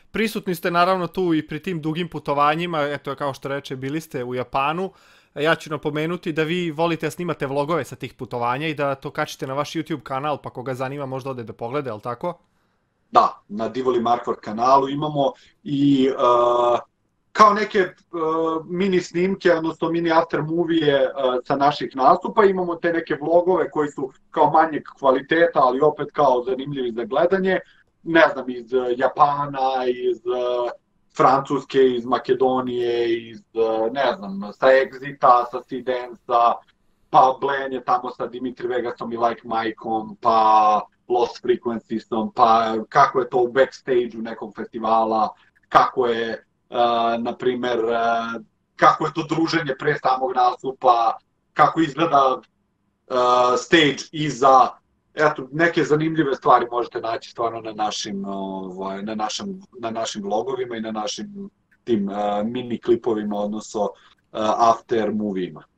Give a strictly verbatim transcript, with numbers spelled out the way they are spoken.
prisutni ste naravno tu i pri tim dugim putovanjima, eto kao što reče, bili ste u Japanu. Ja ću napomenuti da vi volite da snimate vlogove sa tih putovanja i da to kačite na vaš YouTube kanal, pa koga zanima možda ode da pogleda, je li tako? Da, na Divoli Markvar kanalu imamo i uh, kao neke uh, mini snimke, odnosno mini after movie uh, sa naših nastupa, imamo te neke vlogove koji su kao manjeg kvaliteta, ali opet kao zanimljivi za gledanje, ne znam, iz uh, Japana, iz uh, Francuske, iz Makedonije, iz, uh, ne znam, sa Exita, sa Sidensa, pa Blenje tamo sa Dimitri Vegasom i Like Mikeom, pa Lost Frequenciesom, pa kako je to u backstage-u nekog festivala, kako je, uh, na primer, uh, kako je to druženje pre samog nastupa, kako izgleda uh, stage iza, eto, neke zanimljive stvari možete naći stvarno na našim, ovaj, na našim, na našim vlogovima i na našim tim uh, mini klipovima, odnosno uh, after movijima.